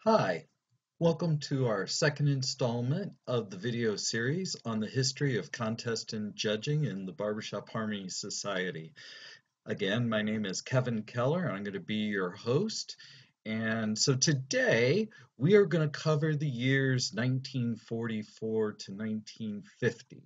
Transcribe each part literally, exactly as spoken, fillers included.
Hi, welcome to our second installment of the video series on the history of contest and judging in the Barbershop Harmony Society. Again, my name is Kevin Keller, and I'm going to be your host. And so today we are going to cover the years nineteen forty-four to nineteen fifty.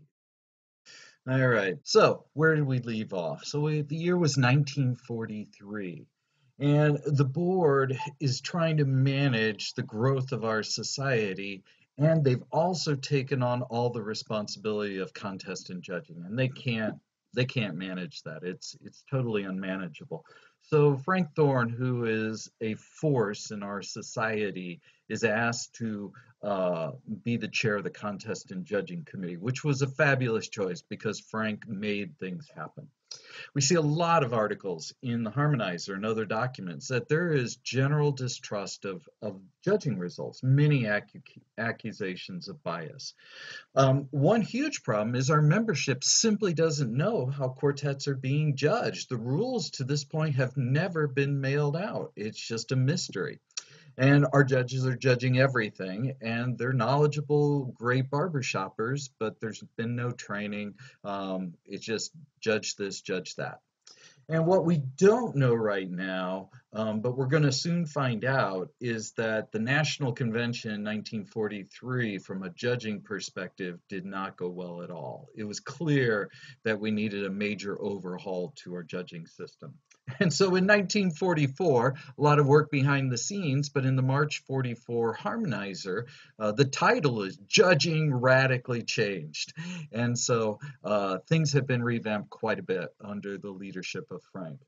All right, so where did we leave off? So we, the year was nineteen forty-three. And the board is trying to manage the growth of our society, and they've also taken on all the responsibility of contest and judging, and they can't they can't manage that. It's it's totally unmanageable. So Frank Thorne, who is a force in our society, is asked to uh, be the chair of the contest and judging committee, which was a fabulous choice because Frank made things happen. We see a lot of articles in the Harmonizer and other documents that there is general distrust of, of judging results, many acu accusations of bias. Um, one huge problem is our membership simply doesn't know how quartets are being judged. The rules to this point have never been mailed out. It's just a mystery. And our judges are judging everything, and they're knowledgeable, great barbershoppers, but there's been no training. Um, it's just judge this, judge that. And what we don't know right now, um, but we're going to soon find out, is that the National Convention in nineteen forty-three, from a judging perspective, did not go well at all. It was clear that we needed a major overhaul to our judging system. And so in nineteen forty-four, a lot of work behind the scenes, but in the March forty-four Harmonizer, uh, the title is Judging Radically Changed. And so uh, things have been revamped quite a bit under the leadership of Frank.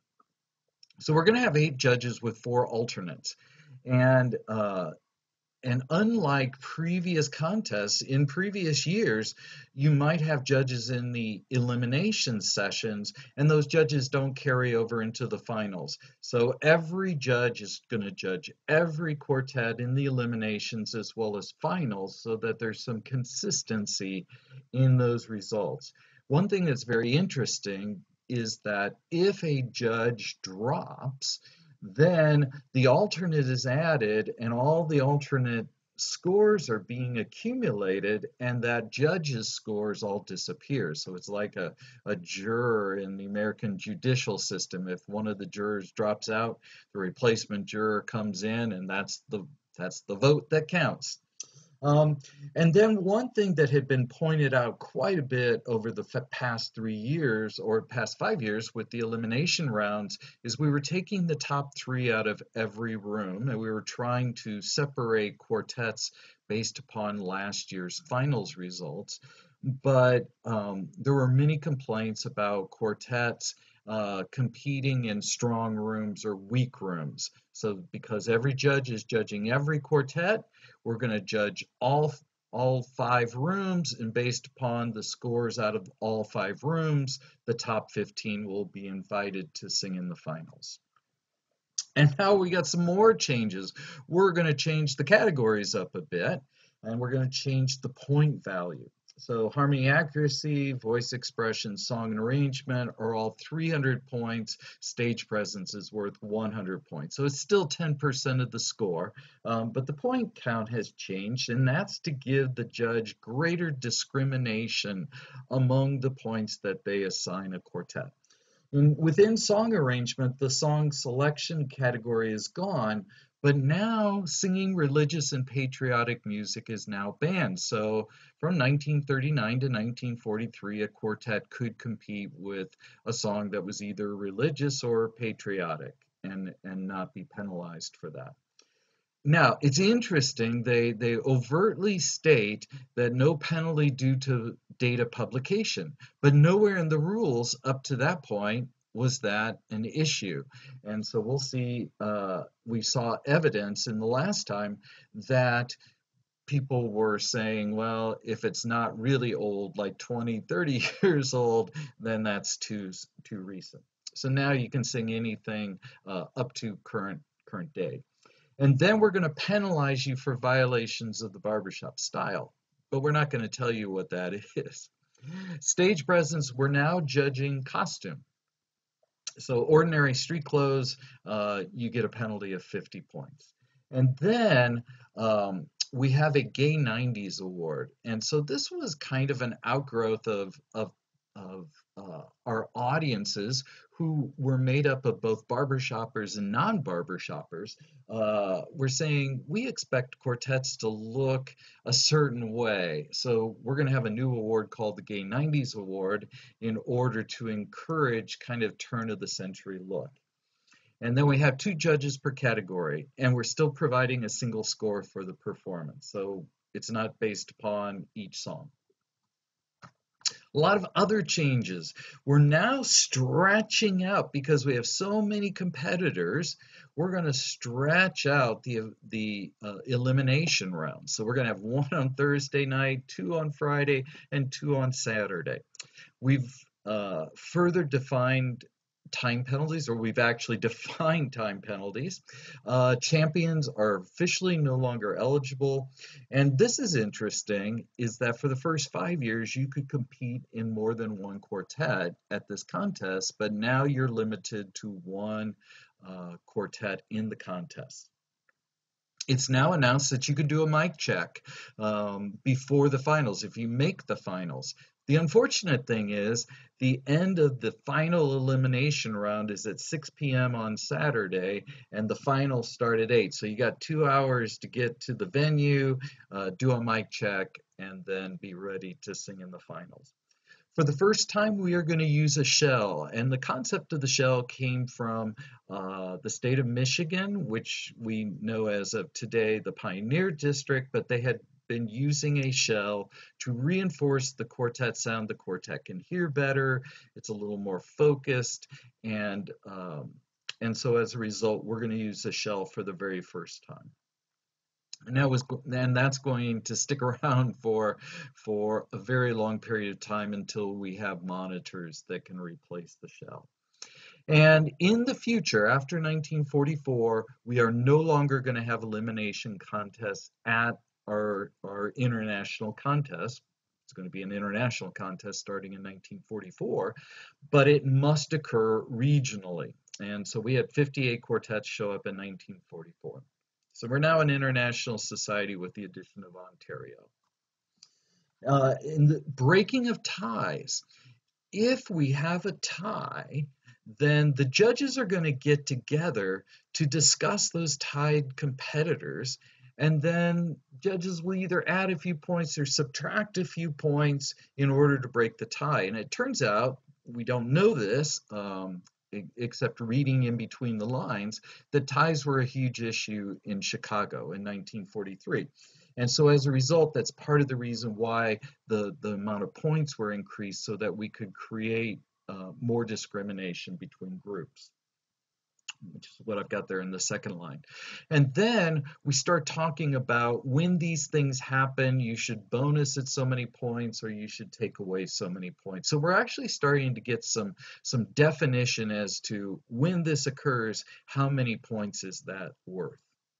So we're going to have eight judges with four alternates. And uh, and unlike previous contests, in previous years, you might have judges in the elimination sessions, and those judges don't carry over into the finals. So every judge is going to judge every quartet in the eliminations as well as finals so that there's some consistency in those results. One thing that's very interesting is that if a judge drops, then the alternate is added and all the alternate scores are being accumulated, and that judge's scores all disappear. So it's like a, a juror in the American judicial system. If one of the jurors drops out, the replacement juror comes in, and that's the that's the vote that counts. Um, and then one thing that had been pointed out quite a bit over the past three years or past five years with the elimination rounds is we were taking the top three out of every room, and we were trying to separate quartets based upon last year's finals results. But um, there were many complaints about quartets uh, competing in strong rooms or weak rooms. So because every judge is judging every quartet, we're going to judge all all five rooms, and based upon the scores out of all five rooms, the top fifteen will be invited to sing in the finals. And now we got some more changes. We're going to change the categories up a bit, and we're going to change the point value. So harmony accuracy, voice expression, song and arrangement are all three hundred points. Stage presence is worth one hundred points. So it's still ten percent of the score, um, but the point count has changed, and that's to give the judge greater discrimination among the points that they assign a quartet. And within song arrangement, the song selection category is gone, but now singing religious and patriotic music is now banned. So from nineteen thirty-nine to nineteen forty-three, a quartet could compete with a song that was either religious or patriotic and, and not be penalized for that. Now, it's interesting, they, they overtly state that no penalty due to data publication, but nowhere in the rules up to that point was that an issue. And so we'll see, uh, we saw evidence in the last time that people were saying, well, if it's not really old, like twenty, thirty years old, then that's too, too recent. So now you can sing anything uh, up to current, current day. And then we're going to penalize you for violations of the barbershop style, but we're not going to tell you what that is. Stage presence, we're now judging costume. So ordinary street clothes, uh, you get a penalty of fifty points. And then um, we have a Gay nineties award. And so this was kind of an outgrowth of, of, of uh, our audiences who were made up of both barbershoppers and non-barbershoppers. Uh, we're saying we expect quartets to look a certain way. So we're going to have a new award called the Gay nineties Award in order to encourage kind of turn of the century look. And then we have two judges per category, and we're still providing a single score for the performance. So it's not based upon each song. A lot of other changes. We're now stretching out because we have so many competitors. We're going to stretch out the the uh, elimination round. So we're going to have one on Thursday night, two on Friday, and two on Saturday. We've uh, further defined time penalties, or we've actually defined time penalties. Uh, champions are officially no longer eligible. And this is interesting, is that for the first five years, you could compete in more than one quartet at this contest, but now you're limited to one uh, quartet in the contest. It's now announced that you can do a mic check um, before the finals if you make the finals. The unfortunate thing is the end of the final elimination round is at six p m on Saturday, and the finals start at eight. So you got two hours to get to the venue, uh, do a mic check, and then be ready to sing in the finals. For the first time, we are going to use a shell, and the concept of the shell came from uh, the state of Michigan, which we know as of today the Pioneer District, but they had been using a shell to reinforce the quartet sound. The quartet can hear better, it's a little more focused, and um, and so as a result, we're going to use a shell for the very first time. And that was, and that's going to stick around for for a very long period of time until we have monitors that can replace the shell. And in the future, after nineteen forty-four, we are no longer going to have elimination contests at our our international contest. It's going to be an international contest starting in nineteen forty-four, but it must occur regionally. And so we had fifty-eight quartets show up in nineteen forty-four. So we're now an international society with the addition of Ontario. Uh, in the breaking of ties, if we have a tie, then the judges are going to get together to discuss those tied competitors, and then judges will either add a few points or subtract a few points in order to break the tie. And it turns out, we don't know this, um, except reading in between the lines, that ties were a huge issue in Chicago in nineteen forty-three. And so as a result, that's part of the reason why the, the amount of points were increased, so that we could create uh, more discrimination between groups, which is what I've got there in the second line. And then we start talking about when these things happen, you should bonus at so many points or you should take away so many points. So we're actually starting to get some, some definition as to when this occurs, how many points is that worth.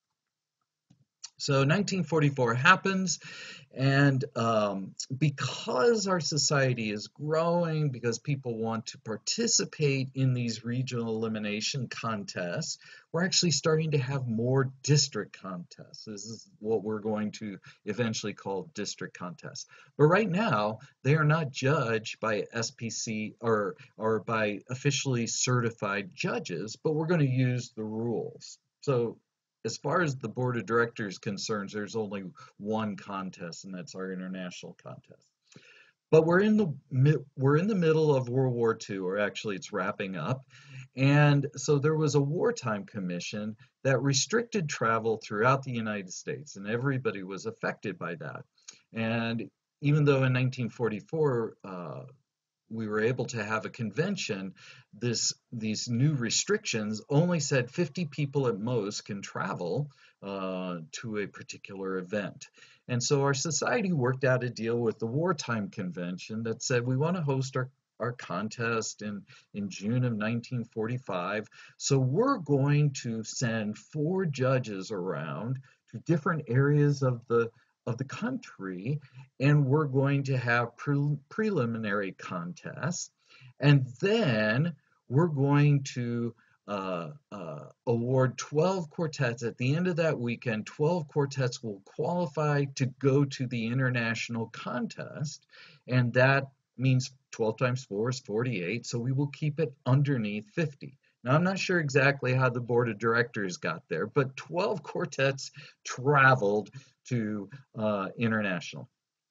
So nineteen forty-four happens, and um, because our society is growing, because people want to participate in these regional elimination contests, we're actually starting to have more district contests. This is what we're going to eventually call district contests. But right now, they are not judged by S P C or, or by officially certified judges, but we're going to use the rules. So as far as the board of directors concerns, there's only one contest, and that's our international contest. But we're in the we're in the middle of World War Two, or actually it's wrapping up. And so there was a wartime commission that restricted travel throughout the United States, and everybody was affected by that. And even though in nineteen forty-four, uh, we were able to have a convention, this these new restrictions only said fifty people at most can travel uh, to a particular event. And so our society worked out a deal with the wartime convention that said we want to host our our contest in, in June of nineteen forty-five. So we're going to send four judges around to different areas of the of the country, and we're going to have pre preliminary contests, and then we're going to uh, uh, award twelve quartets. At the end of that weekend, twelve quartets will qualify to go to the international contest, and that means twelve times four is forty-eight, so we will keep it underneath fifty. Now, I'm not sure exactly how the board of directors got there, but twelve quartets traveled to uh, international.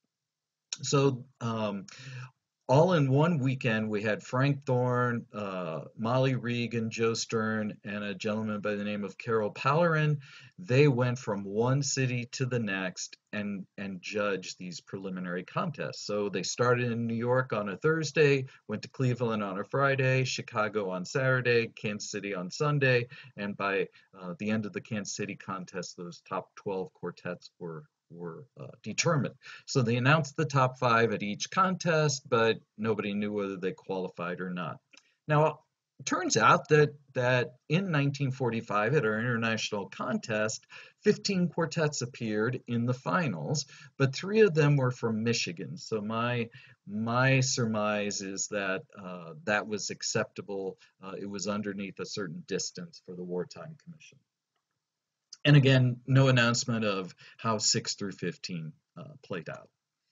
So um, all in one weekend, we had Frank Thorne, uh, Molly Regan, Joe Stern, and a gentleman by the name of Carol Pallerin. They went from one city to the next and, and judged these preliminary contests. So they started in New York on a Thursday, went to Cleveland on a Friday, Chicago on Saturday, Kansas City on Sunday, and by uh, the end of the Kansas City contest, those top twelve quartets were were uh, determined. So they announced the top five at each contest, but nobody knew whether they qualified or not. Now, it turns out that, that in nineteen forty-five at our international contest, fifteen quartets appeared in the finals, but three of them were from Michigan. So my, my surmise is that uh, that was acceptable. Uh, it was underneath a certain distance for the Wartime Commission. And again, no announcement of how six through fifteen uh, played out.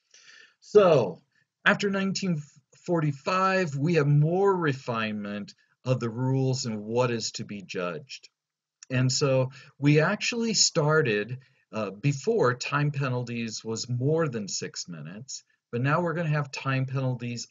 So after nineteen forty-five, we have more refinement of the rules and what is to be judged. And so we actually started uh, before time penalties was more than six minutes, but now we're going to have time penalties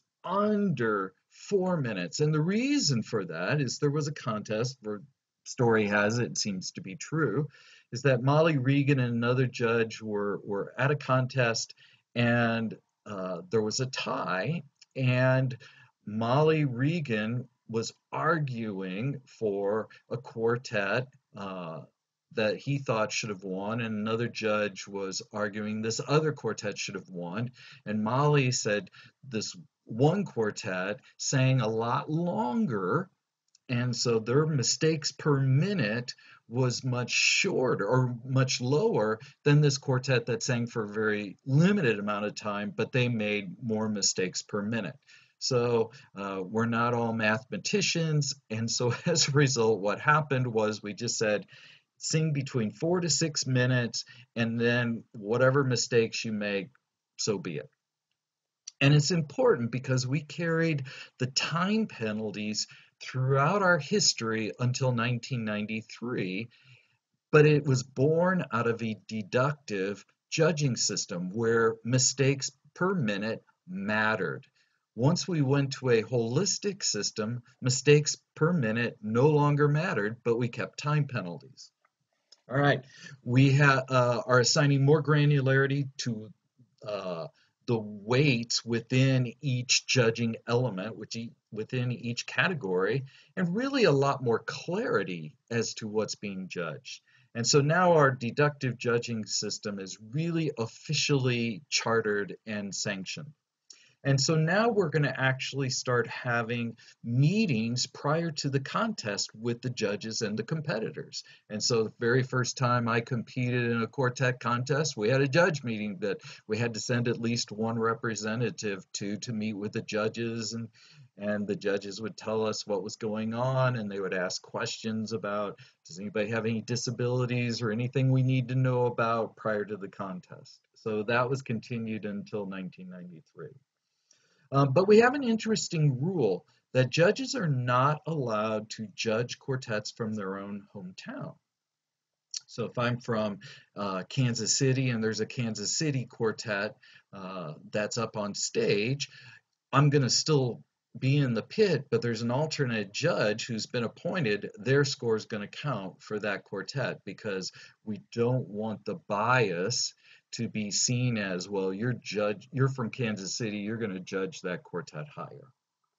under four minutes. And the reason for that is there was a contest where story has it, it seems to be true, is that Molly Regan and another judge were, were at a contest and uh, there was a tie, and Molly Regan was arguing for a quartet uh, that he thought should have won, and another judge was arguing this other quartet should have won. And Molly said this one quartet sang a lot longer, and so their mistakes per minute was much shorter or much lower than this quartet that sang for a very limited amount of time, but they made more mistakes per minute. So uh, we're not all mathematicians, and so as a result, what happened was we just said, sing between four to six minutes, and then whatever mistakes you make, so be it. And it's important because we carried the time penalties throughout our history until nineteen ninety-three, but it was born out of a deductive judging system where mistakes per minute mattered. Once we went to a holistic system, mistakes per minute no longer mattered, but we kept time penalties. All right, we ha uh, are assigning more granularity to uh, the weights within each judging element, which e within each category, and really a lot more clarity as to what's being judged. And so now our deductive judging system is really officially chartered and sanctioned. And so now we're going to actually start having meetings prior to the contest with the judges and the competitors. And so the very first time I competed in a quartet contest, we had a judge meeting that we had to send at least one representative to to meet with the judges, and and the judges would tell us what was going on, and they would ask questions about, does anybody have any disabilities or anything we need to know about prior to the contest. So that was continued until nineteen ninety-three. Um, but we have an interesting rule that judges are not allowed to judge quartets from their own hometown. So if I'm from uh, Kansas City and there's a Kansas City quartet uh, that's up on stage, I'm going to still be in the pit, but there's an alternate judge who's been appointed. Their score is going to count for that quartet because we don't want the bias to be seen as, well, you're judge, you're from Kansas City, you're going to judge that quartet higher.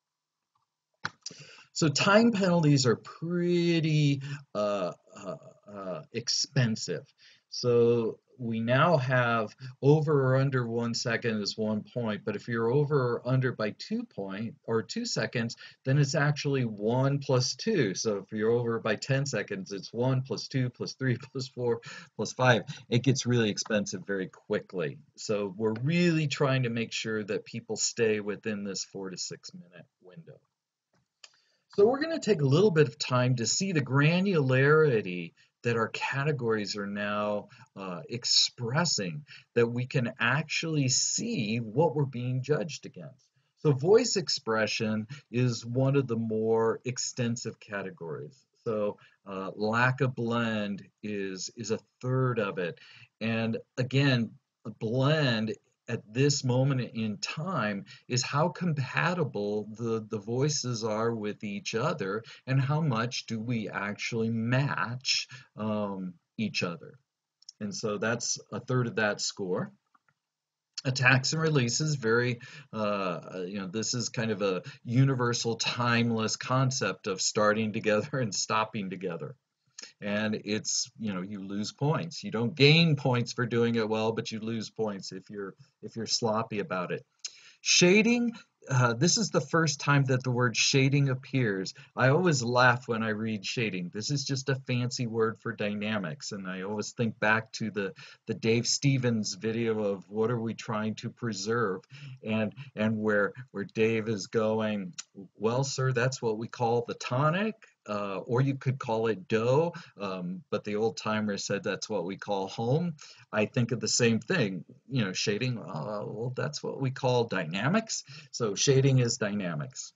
So time penalties are pretty uh, uh, uh, expensive. So we now have over or under one second is one point, but if you're over or under by two point or two seconds, then it's actually one plus two. So if you're over by ten seconds, it's one plus two plus three plus four plus five. It gets really expensive very quickly. So we're really trying to make sure that people stay within this four to six minute window. So we're going to take a little bit of time to see the granularity that our categories are now uh, expressing, that we can actually see what we're being judged against. So voice expression is one of the more extensive categories. So uh, lack of blend is is a third of it. And again, a blend at this moment in time is how compatible the, the voices are with each other and how much do we actually match um, each other. And so that's a third of that score. Attacks and releases, very, uh, you know, this is kind of a universal, timeless concept of starting together and stopping together. And it's, you know, you lose points. You don't gain points for doing it well, but you lose points if you're if you're sloppy about it. Shading, uh, this is the first time that the word shading appears. I always laugh when I read shading. This is just a fancy word for dynamics, and I always think back to the the Dave Stevens video of what are we trying to preserve, and and where where Dave is going, well, sir, that's what we call the tonic. Uh, or you could call it dough, um, but the old timer said that's what we call home. I think of the same thing, you know, shading, uh, well, that's what we call dynamics. So shading is dynamics.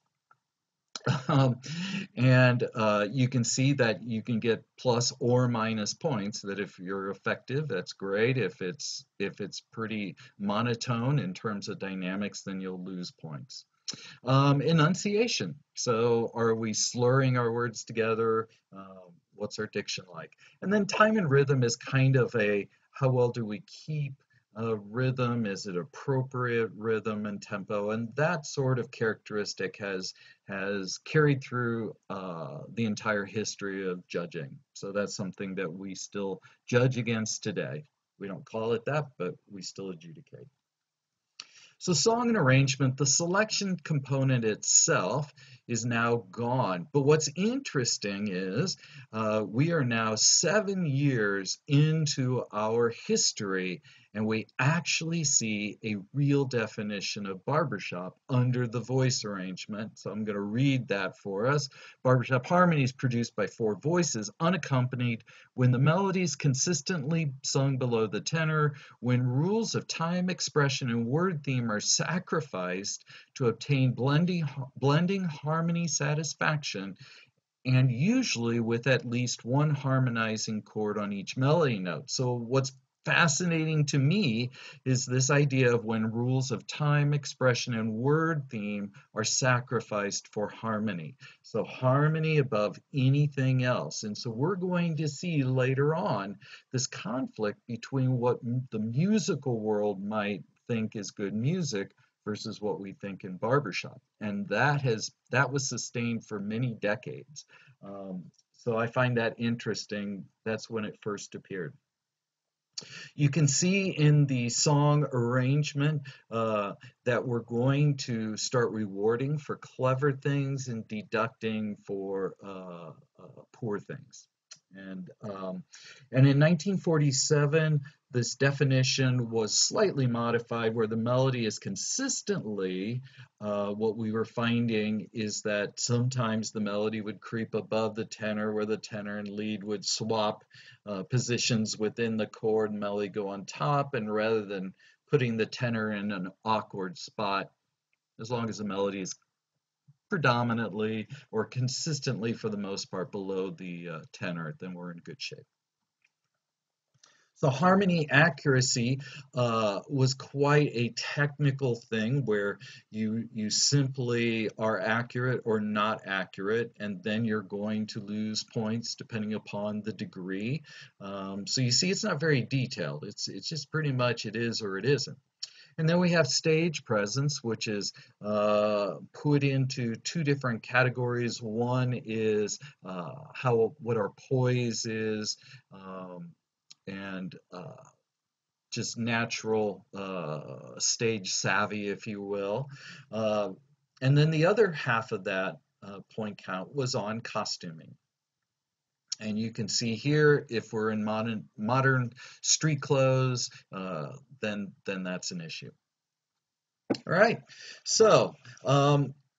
Um, and uh, you can see that you can get plus or minus points, that if you're effective, that's great. If it's if it's pretty monotone in terms of dynamics, then you'll lose points. Um, enunciation. So are we slurring our words together? Um, what's our diction like? And then time and rhythm is kind of a, how well do we keep a rhythm? Is it appropriate rhythm and tempo? And that sort of characteristic has has carried through uh, the entire history of judging. So that's something that we still judge against today. We don't call it that, but we still adjudicate. So song and arrangement, the selection component itself is now gone. But what's interesting is uh, we are now seven years into our history, and we actually see a real definition of barbershop under the voice arrangement. So I'm going to read that for us. Barbershop Harmony is produced by four voices, unaccompanied, when the melody is consistently sung below the tenor, when rules of time, expression, and word theme are sacrificed to obtain blending, blending harmony satisfaction, and usually with at least one harmonizing chord on each melody note. So what's fascinating to me is this idea of when rules of time, expression, and word theme are sacrificed for harmony. So harmony above anything else. And so we're going to see later on this conflict between what the musical world might think is good music versus what we think in barbershop. And that has that was sustained for many decades. Um, so I find that interesting. That's when it first appeared. You can see in the song arrangement uh, that we're going to start rewarding for clever things and deducting for uh, uh, poor things. And, um, and in nineteen forty-seven, this definition was slightly modified where the melody is consistently, uh, what we were finding is that sometimes the melody would creep above the tenor where the tenor and lead would swap uh, positions within the chord and melody go on top, and rather than putting the tenor in an awkward spot, as long as the melody is predominantly or consistently for the most part below the uh, tenor, then we're in good shape. So harmony accuracy uh, was quite a technical thing where you you simply are accurate or not accurate, and then you're going to lose points depending upon the degree. Um, so you see, it's not very detailed. It's it's just pretty much it is or it isn't. And then we have stage presence, which is uh, put into two different categories. One is uh, how what our poise is. Um, and uh, just natural uh, stage savvy, if you will. Uh, and then the other half of that uh, point count was on costuming. And you can see here, if we're in modern modern street clothes, uh, then then that's an issue. All right, so um,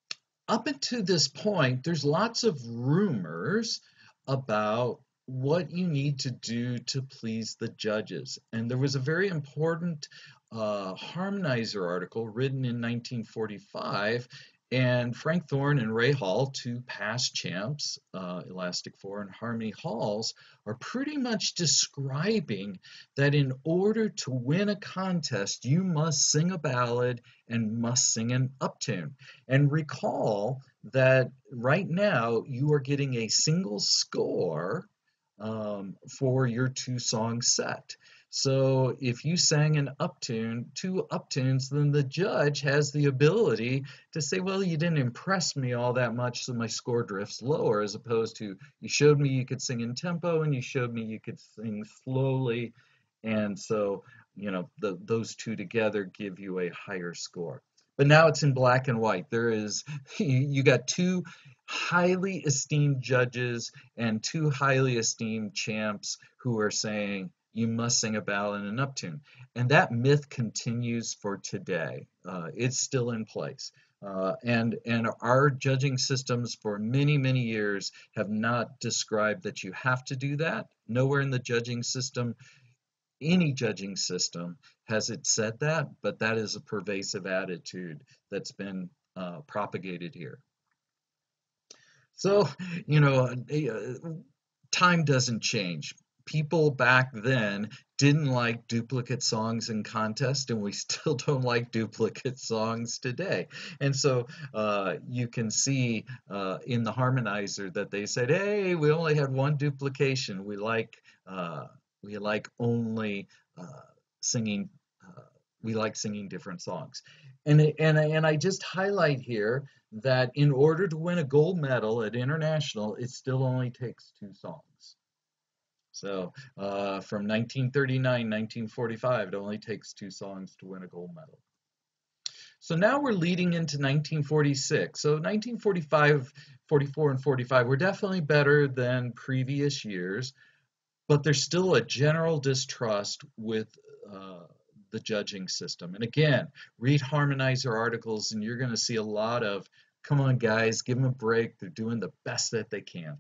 up until this point, there's lots of rumors about what you need to do to please the judges. And there was a very important uh, harmonizer article written in nineteen forty-five, and Frank Thorne and Ray Hall, two past champs, uh, Elastic Four and Harmony Halls, are pretty much describing that in order to win a contest, you must sing a ballad and must sing an uptune. And recall that right now you are getting a single score um, for your two song set. So if you sang an uptune, two uptunes, then the judge has the ability to say, well, you didn't impress me all that much, so my score drifts lower, as opposed to you showed me you could sing in tempo and you showed me you could sing slowly. And so, you know, the, those two together give you a higher score. But now it's in black and white. There is, you, you got two highly esteemed judges and two highly esteemed champs who are saying you must sing a ballad and an uptune. And that myth continues for today. Uh, it's still in place. Uh, and, and our judging systems for many, many years have not described that you have to do that. Nowhere in the judging system, any judging system, has it said that, but that is a pervasive attitude that's been uh, propagated here. So, you know, uh, time doesn't change. People back then didn't like duplicate songs in contests, and we still don't like duplicate songs today. And so uh, you can see uh, in the harmonizer that they said, "Hey, we only had one duplication. We like uh, we like only uh, singing. Uh, we like singing different songs." And it- and I- and I just highlight here that in order to win a gold medal at international, it still only takes two songs. So uh, from nineteen thirty-nine, nineteen forty-five, it only takes two songs to win a gold medal. So now we're leading into nineteen forty-six. So nineteen forty-five, forty-four, and forty-five were definitely better than previous years, but there's still a general distrust with uh, the judging system. And again, read harmonizer articles and you're going to see a lot of, come on guys, give them a break. They're doing the best that they can.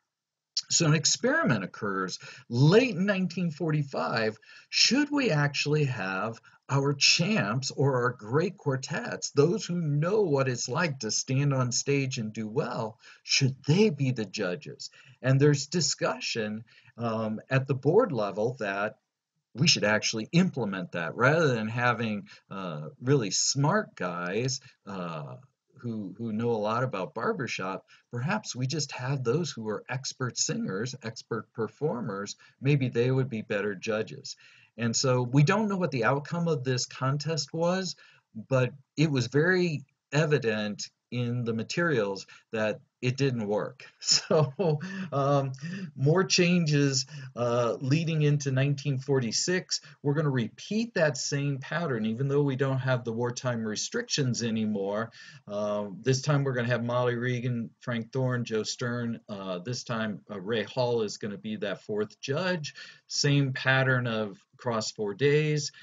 So an experiment occurs late in nineteen forty-five. Should we actually have our champs or our great quartets, those who know what it's like to stand on stage and do well, should they be the judges? And there's discussion um, at the board level that we should actually implement that rather than having uh, really smart guys uh, who who know a lot about barbershop. Perhaps we just have those who are expert singers, expert performers. Maybe they would be better judges. And so we don't know what the outcome of this contest was, but it was very evident in the materials that it didn't work. So um, more changes uh, leading into nineteen forty-six. We're going to repeat that same pattern, even though we don't have the wartime restrictions anymore. Uh, this time we're going to have Molly Regan, Frank Thorne, Joe Stern. Uh, this time uh, Ray Hall is going to be that fourth judge. Same pattern of across four days.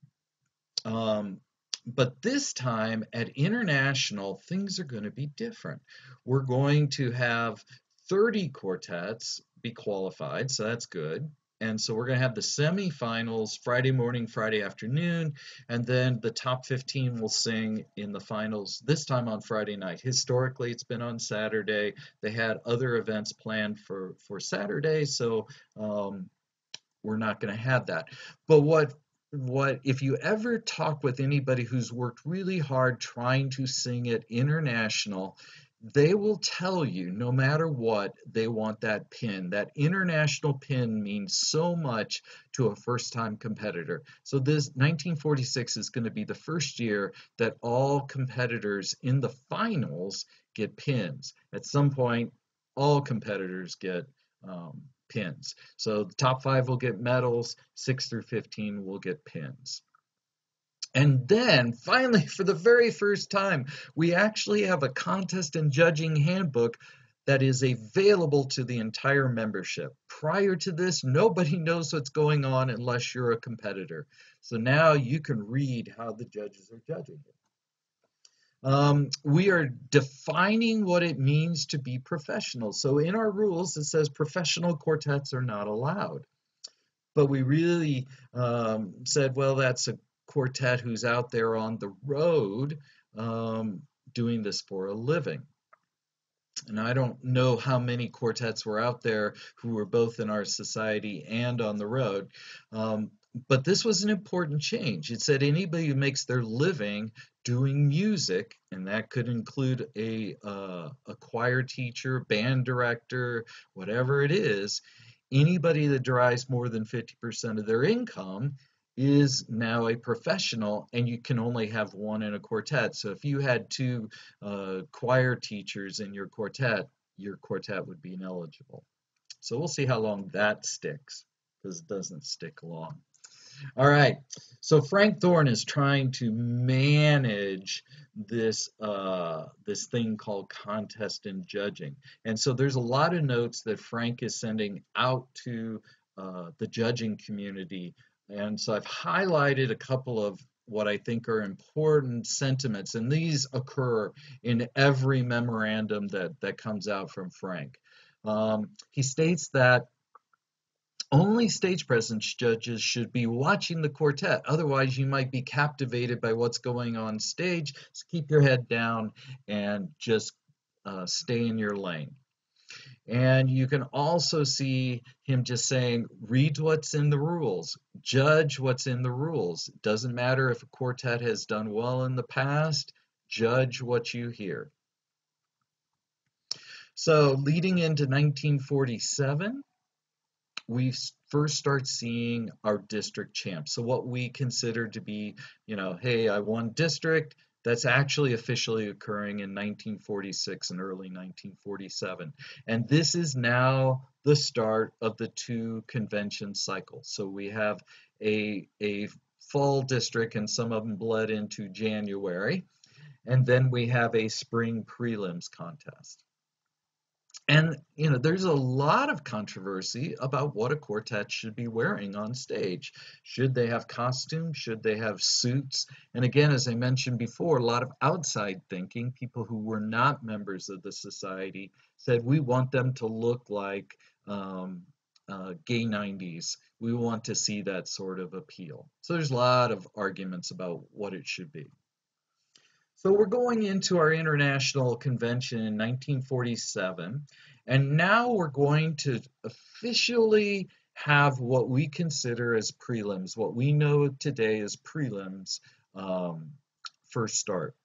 Um, but this time at international, things are going to be different. We're going to have thirty quartets be qualified, so that's good. And so we're going to have the semifinals Friday morning, Friday afternoon, and then the top fifteen will sing in the finals, this time on Friday night. Historically, it's been on Saturday. They had other events planned for, for Saturday, so um, we're not going to have that. But what what if you ever talk with anybody who's worked really hard trying to sing at international, they will tell you no matter what, they want that pin. That international pin means so much to a first-time competitor. So this nineteen forty-six is going to be the first year that all competitors in the finals get pins. At some point, all competitors get um, pins. So the top five will get medals, six through fifteen will get pins. And then finally, for the very first time, we actually have a contest and judging handbook that is available to the entire membership. Prior to this, nobody knows what's going on unless you're a competitor. So now you can read how the judges are judging it. Um, we are defining what it means to be professional. So in our rules, it says professional quartets are not allowed. But we really um, said, well, that's a quartet who's out there on the road um, doing this for a living. And I don't know how many quartets were out there who were both in our society and on the road. Um, but this was an important change. It said anybody who makes their living doing music, and that could include a, uh, a choir teacher, band director, whatever it is, anybody that derives more than fifty percent of their income is now a professional, and you can only have one in a quartet. So if you had two uh, choir teachers in your quartet, your quartet would be ineligible. So we'll see how long that sticks, because it doesn't stick long. All right. So Frank Thorne is trying to manage this uh, this thing called contest and judging. And so there's a lot of notes that Frank is sending out to uh, the judging community. And so I've highlighted a couple of what I think are important sentiments, and these occur in every memorandum that that comes out from Frank. Um, he states that only stage presence judges should be watching the quartet. Otherwise, you might be captivated by what's going on stage. So keep your head down and just uh, stay in your lane. And you can also see him just saying, read what's in the rules, judge what's in the rules. It doesn't matter if a quartet has done well in the past, judge what you hear. So leading into nineteen forty-seven, we first start seeing our district champs. So what we consider to be, you know, hey, I won district, that's actually officially occurring in nineteen forty-six and early nineteen forty-seven. And this is now the start of the two convention cycles. So we have a, a fall district, and some of them bled into January. And then we have a spring prelims contest. And you know, there's a lot of controversy about what a quartet should be wearing on stage. Should they have costumes? Should they have suits? And again, as I mentioned before, a lot of outside thinking, people who were not members of the society, said we want them to look like um, uh, gay nineties. We want to see that sort of appeal. So there's a lot of arguments about what it should be. So we're going into our international convention in nineteen forty-seven, and now we're going to officially have what we consider as prelims, what we know today as prelims, um, first start.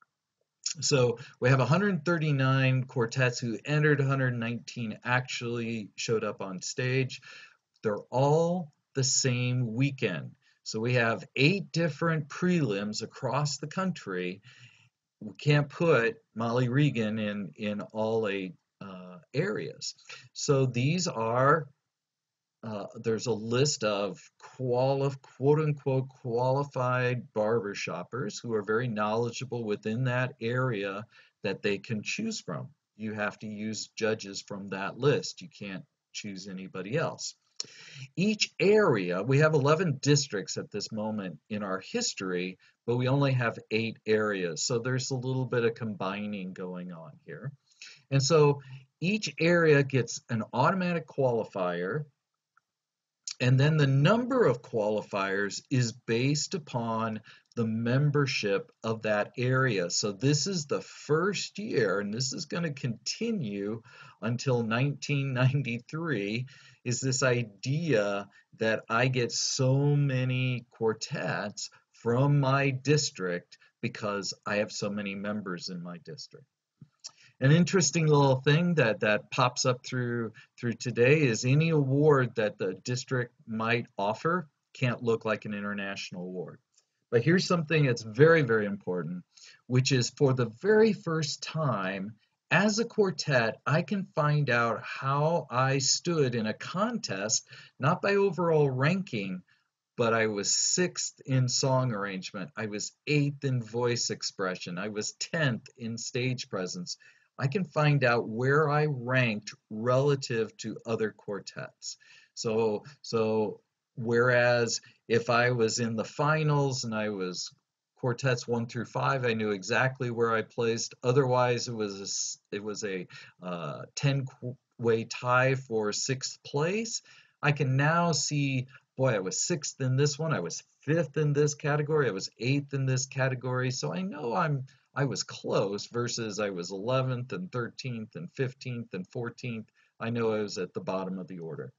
So we have one hundred thirty-nine quartets who entered, one hundred nineteen actually showed up on stage. They're all the same weekend. So we have eight different prelims across the country. We can't put Molly Regan in in all eight uh, areas. So these are uh, there's a list of quali- quote unquote qualified barbershoppers who are very knowledgeable within that area that they can choose from. You have to use judges from that list. You can't choose anybody else. Each area, we have eleven districts at this moment in our history, but we only have eight areas. So there's a little bit of combining going on here. And so each area gets an automatic qualifier, and then the number of qualifiers is based upon the membership of that area. So this is the first year, and this is going to continue until nineteen ninety-three, is this idea that I get so many quartets from my district because I have so many members in my district. An interesting little thing that that pops up through through today is any award that the district might offer can't look like an international award. But here's something that's very, very important, which is for the very first time, as a quartet, I can find out how I stood in a contest, not by overall ranking, but I was sixth in song arrangement. I was eighth in voice expression. I was tenth in stage presence. I can find out where I ranked relative to other quartets. So, so whereas if I was in the finals and I was quartets one through five, I knew exactly where I placed. Otherwise, it was a, s- it was a uh, ten-way tie for sixth place. I can now see, boy, I was sixth in this one. I was fifth in this category. I was eighth in this category. So I know I'm I was close versus I was eleventh and thirteenth and fifteenth and fourteenth. I know I was at the bottom of the order.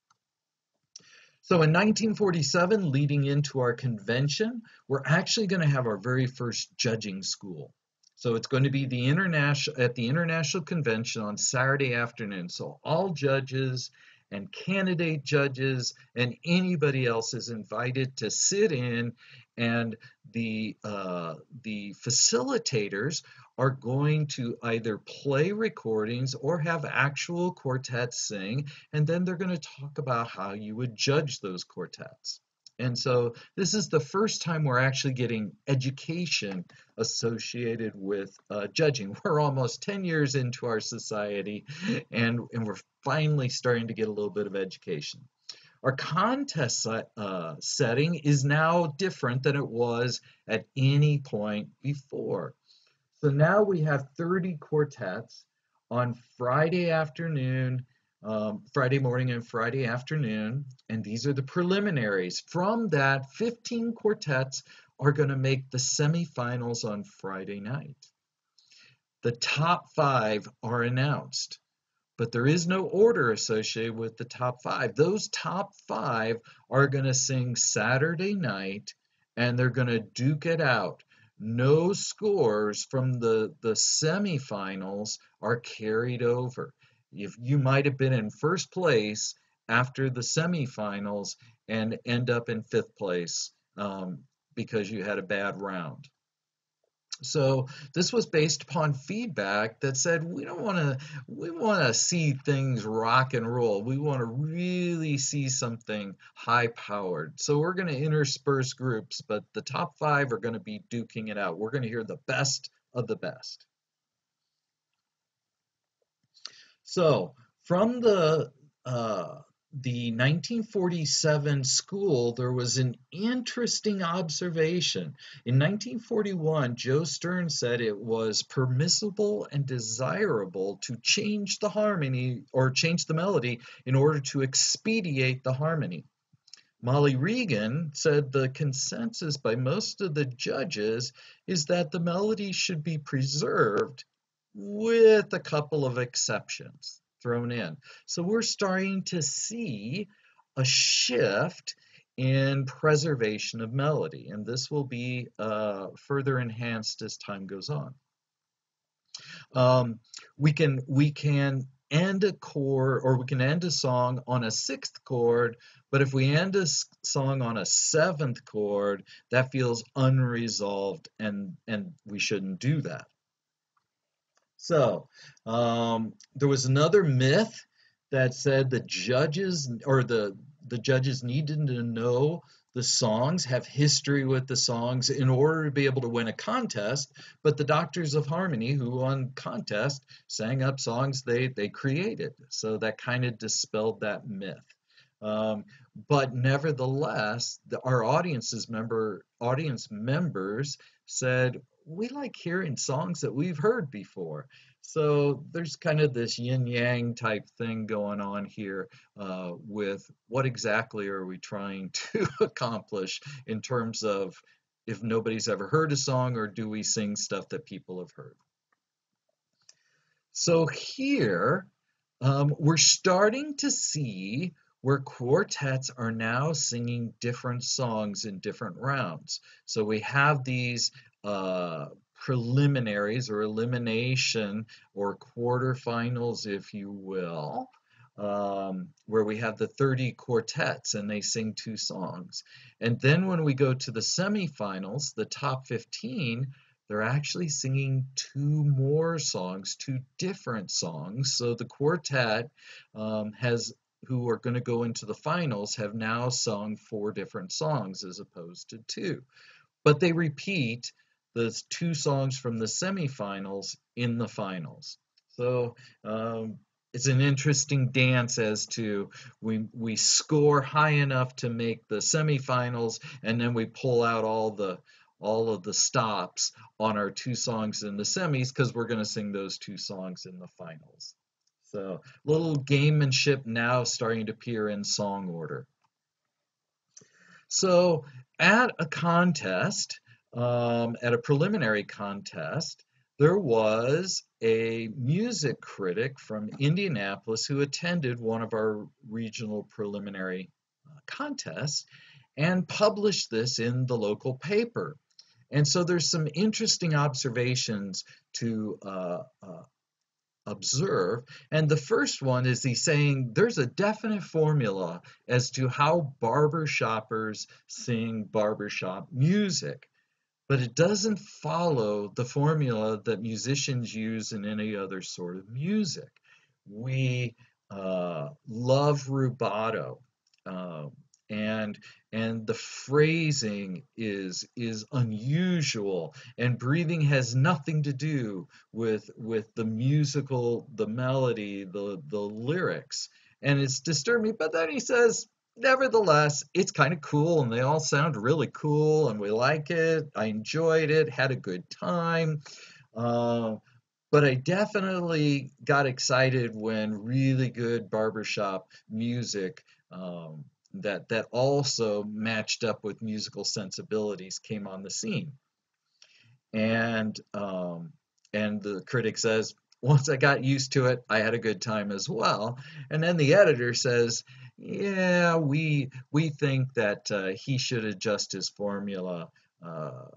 So in nineteen forty-seven, leading into our convention, we're actually going to have our very first judging school. So it's going to be the international at the International Convention on Saturday afternoon. So all judges and candidate judges and anybody else is invited to sit in, and the uh, the facilitators are going to either play recordings or have actual quartets sing, and then they're going to talk about how you would judge those quartets. And so this is the first time we're actually getting education associated with uh, judging. We're almost ten years into our society, and, and we're finally starting to get a little bit of education. Our contest uh, setting is now different than it was at any point before. So now we have thirty quartets on Friday afternoon, um, Friday morning and Friday afternoon, and these are the preliminaries. From that, fifteen quartets are going to make the semifinals on Friday night. The top five are announced, but there is no order associated with the top five. Those top five are going to sing Saturday night, and they're going to duke it out. No scores from the, the semifinals are carried over. If you might have been in first place after the semifinals and end up in fifth place um, because you had a bad round. So this was based upon feedback that said we don't want to we want to see things rock and roll. We want to really see something high powered. So we're going to intersperse groups, but the top five are going to be duking it out. We're going to hear the best of the best. So from the uh, the nineteen forty-seven school, there was an interesting observation. In nineteen forty-one, Joe Stern said it was permissible and desirable to change the harmony or change the melody in order to expedite the harmony. Molly Regan said the consensus by most of the judges is that the melody should be preserved with a couple of exceptions thrown in. So we're starting to see a shift in preservation of melody, and this will be uh, further enhanced as time goes on. Um, we can we can end a chord, or we can end a song on a sixth chord, but if we end a song on a seventh chord, that feels unresolved, and and we shouldn't do that. So, um, there was another myth that said the judges or the the judges needed to know the songs, have history with the songs in order to be able to win a contest, but the Doctors of Harmony who won contest sang up songs they they created. So that kind of dispelled that myth. Um, but nevertheless, the, our audiences member audience members said we like hearing songs that we've heard before. So there's kind of this yin yang type thing going on here uh, with what exactly are we trying to accomplish in terms of if nobody's ever heard a song, or do we sing stuff that people have heard? So here um, we're starting to see where quartets are now singing different songs in different rounds. So we have these uh, preliminaries or elimination or quarterfinals, if you will, um, where we have the thirty quartets and they sing two songs. And then when we go to the semifinals, the top fifteen, they're actually singing two more songs, two different songs. So the quartet um, has who are going to go into the finals have now sung four different songs as opposed to two. But they repeat the two songs from the semifinals in the finals. So um, it's an interesting dance as to we we score high enough to make the semifinals, and then we pull out all the all of the stops on our two songs in the semis because we're going to sing those two songs in the finals. So little gamemanship now starting to appear in song order. So at a contest, um, at a preliminary contest, there was a music critic from Indianapolis who attended one of our regional preliminary uh, contests and published this in the local paper. And so there's some interesting observations to uh, uh, observe. And the first one is he's saying there's a definite formula as to how barber shoppers sing barbershop music, but it doesn't follow the formula that musicians use in any other sort of music. We uh, love rubato. Uh, and and the phrasing is is unusual, and breathing has nothing to do with with the musical, the melody, the the lyrics, and it's disturbing. But then he says, nevertheless, it's kind of cool, and they all sound really cool, and we like it. I enjoyed it, had a good time. Uh, but I definitely got excited when really good barbershop music um, that that also matched up with musical sensibilities came on the scene. And um, and the critic says, once I got used to it, I had a good time as well. And then the editor says, yeah, we we think that uh, he should adjust his formula. Uh,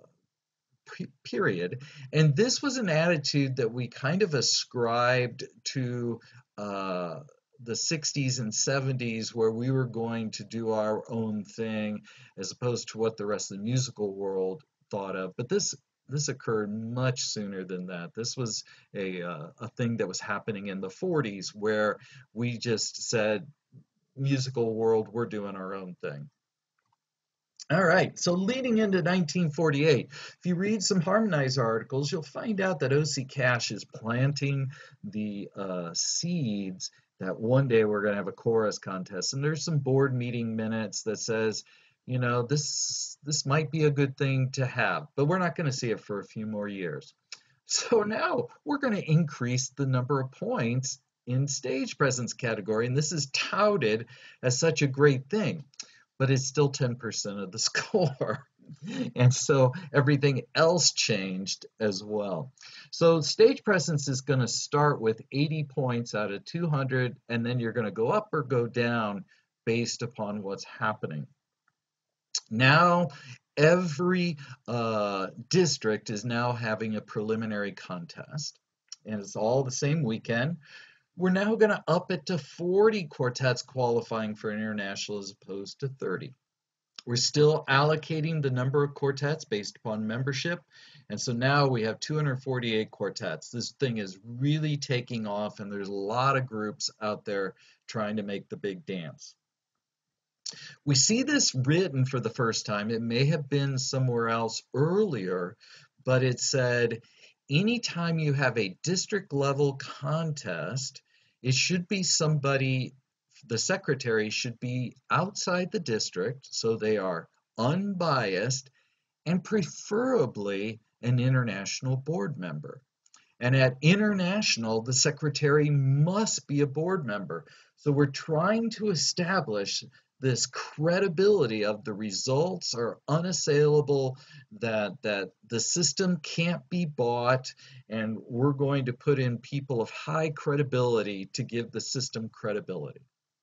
period. And this was an attitude that we kind of ascribed to uh, the sixties and seventies, where we were going to do our own thing as opposed to what the rest of the musical world thought of. But this this occurred much sooner than that. This was a uh, a thing that was happening in the forties, where we just said, musical world, we're doing our own thing. All right, so leading into nineteen forty-eight, if you read some Harmonize articles, you'll find out that O C Cash is planting the uh, seeds that one day we're going to have a chorus contest. And there's some board meeting minutes that says, you know, this this might be a good thing to have, but we're not going to see it for a few more years. So now we're going to increase the number of points in stage presence category, and this is touted as such a great thing, but it's still ten percent of the score. And so everything else changed as well. So stage presence is going to start with eighty points out of two hundred, and then you're going to go up or go down based upon what's happening. Now, every uh, district is now having a preliminary contest, and it's all the same weekend. We're now going to up it to forty quartets qualifying for international as opposed to thirty. We're still allocating the number of quartets based upon membership, and so now we have two hundred forty-eight quartets. This thing is really taking off, and there's a lot of groups out there trying to make the big dance. We see this written for the first time. It may have been somewhere else earlier, but it said, anytime you have a district level contest, it should be somebody, the secretary should be outside the district, so they are unbiased, and preferably an international board member. And at international, the secretary must be a board member. So we're trying to establish this credibility of the results are unassailable, that that the system can't be bought, and we're going to put in people of high credibility to give the system credibility.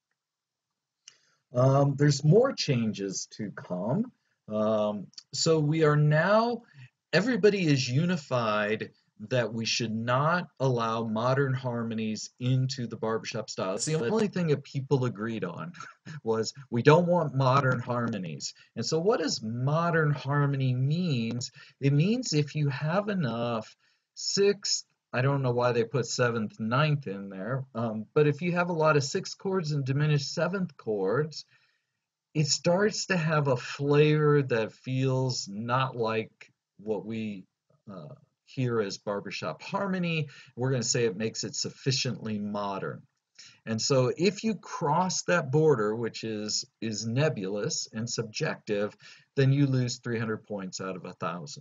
Um, there's more changes to come. Um, so we are now, everybody is unified that we should not allow modern harmonies into the barbershop style. It's the only thing that people agreed on was we don't want modern harmonies. And so what does modern harmony means? It means if you have enough sixth, I don't know why they put seventh, ninth in there, um, but if you have a lot of sixth chords and diminished seventh chords, it starts to have a flavor that feels not like what we uh, hear as barbershop harmony. We're going to say it makes it sufficiently modern. And so if you cross that border, which is is nebulous and subjective, then you lose three hundred points out of a thousand.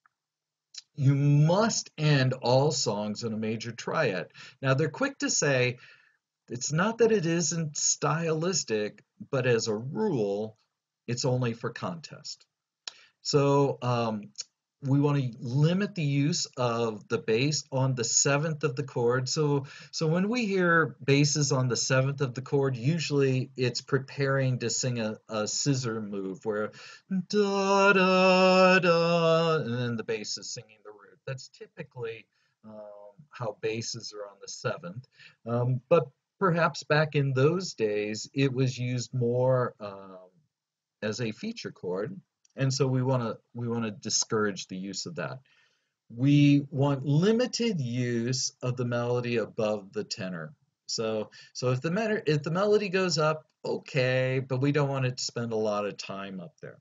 You must end all songs in a major triad. Now they're quick to say it's not that it isn't stylistic, but as a rule, it's only for contest. So um, we want to limit the use of the bass on the seventh of the chord. So, so when we hear basses on the seventh of the chord, usually it's preparing to sing a, a scissor move where da da da, and then the bass is singing the root. That's typically um, how basses are on the seventh. Um, but perhaps back in those days, it was used more um, as a feature chord, and so we want to we want to discourage the use of that. We want limited use of the melody above the tenor. So so if the me- if the melody goes up, okay, but we don't want it to spend a lot of time up there.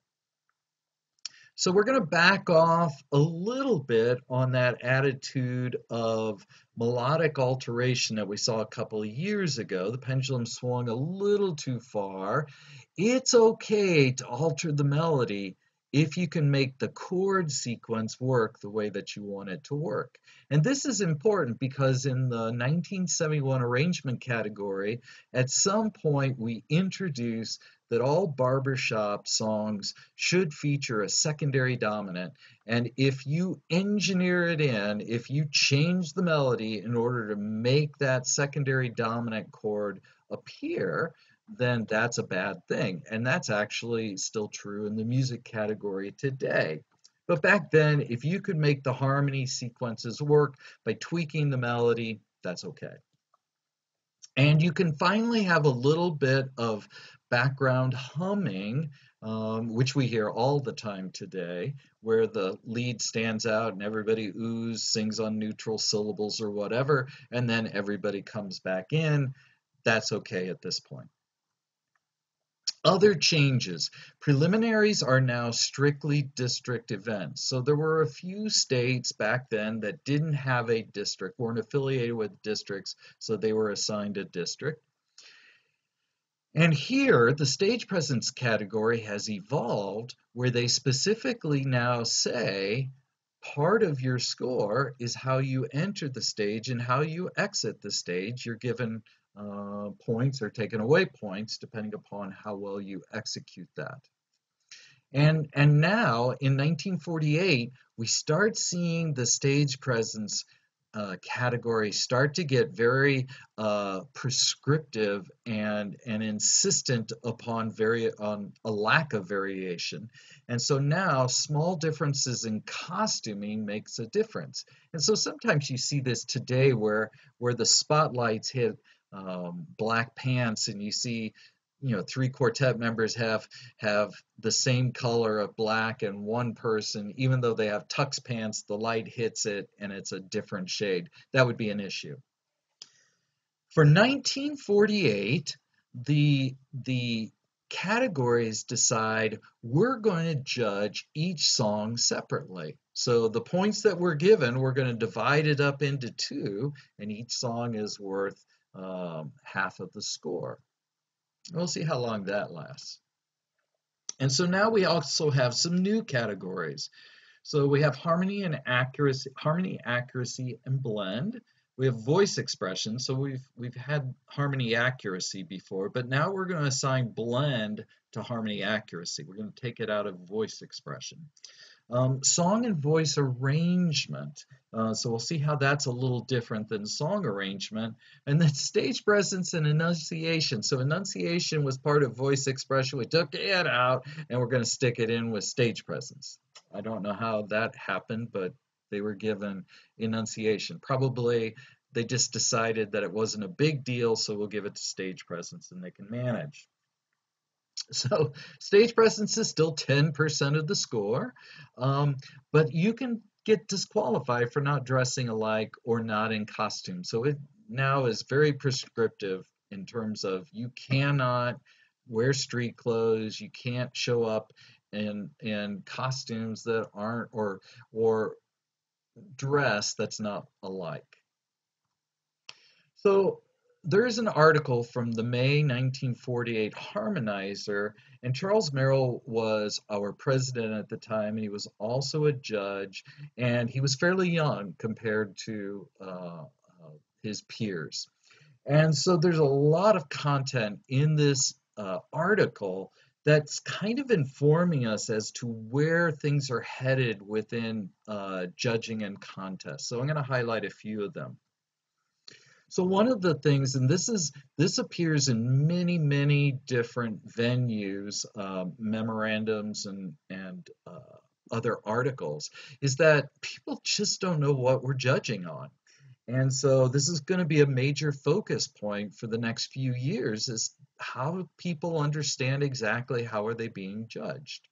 So we're going to back off a little bit on that attitude of melodic alteration that we saw a couple of years ago. The pendulum swung a little too far. It's okay to alter the melody if you can make the chord sequence work the way that you want it to work. And this is important because in the nineteen seventy-one arrangement category, at some point we introduced that all barbershop songs should feature a secondary dominant. And if you engineer it in, if you change the melody in order to make that secondary dominant chord appear, then that's a bad thing. And that's actually still true in the music category today. But back then, if you could make the harmony sequences work by tweaking the melody, that's okay. And you can finally have a little bit of background humming, um, which we hear all the time today, where the lead stands out and everybody oohs, sings on neutral syllables or whatever, and then everybody comes back in. That's okay at this point. Other changes. Preliminaries are now strictly district events. So there were a few states back then that didn't have a district, weren't affiliated with districts, so they were assigned a district. And here, the stage presence category has evolved where they specifically now say part of your score is how you enter the stage and how you exit the stage. You're given uh, points or taken away points depending upon how well you execute that. And, and now in nineteen forty-eight, we start seeing the stage presence uh, category start to get very uh, prescriptive and, and insistent upon vari- on a lack of variation. And so now small differences in costuming makes a difference. And so sometimes you see this today where, where the spotlights hit um, black pants and you see you know three quartet members have have the same color of black, and one person, even though they have tux pants, the light hits it and it's a different shade. That would be an issue. For nineteen forty-eight, the the categories decide we're going to judge each song separately. So the points that we're given, we're going to divide it up into two, and each song is worth um, half of the score. We'll see how long that lasts. And so now we also have some new categories. So we have harmony and accuracy, harmony, accuracy, and blend. We have voice expression. So we've we've had harmony accuracy before, but now we're going to assign blend to harmony accuracy. We're going to take it out of voice expression. Um, song and voice arrangement. Uh, so we'll see how that's a little different than song arrangement. And then stage presence and enunciation. So enunciation was part of voice expression. We took it out and we're going to stick it in with stage presence. I don't know how that happened, but they were given enunciation. Probably they just decided that it wasn't a big deal, so we'll give it to stage presence and they can manage. So stage presence is still ten percent of the score, um, but you can get disqualified for not dressing alike or not in costume. So it now is very prescriptive in terms of you cannot wear street clothes, you can't show up in in costumes that aren't or or dress that's not alike. So there is an article from the May nineteen forty-eight Harmonizer, and Charles Merrill was our president at the time, and he was also a judge, and he was fairly young compared to uh, uh, his peers. And so there's a lot of content in this uh, article that's kind of informing us as to where things are headed within uh, judging and contests. So I'm going to highlight a few of them. So one of the things, and this is this appears in many, many different venues, uh, memorandums, and and uh, other articles, is that people just don't know what we're judging on. And so this is going to be a major focus point for the next few years, is how do people understand exactly how are they being judged.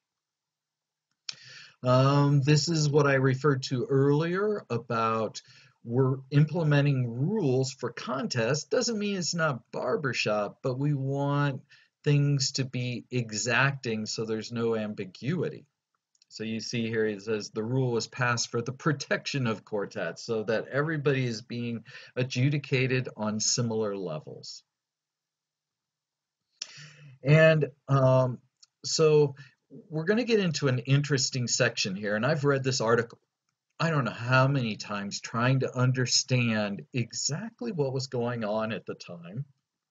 Um, this is what I referred to earlier about we're implementing rules for contests. Doesn't mean it's not barbershop, but we want things to be exacting so there's no ambiguity. So you see here it says the rule was passed for the protection of quartets so that everybody is being adjudicated on similar levels. And um, so we're going to get into an interesting section here, and I've read this article I don't know how many times trying to understand exactly what was going on at the time.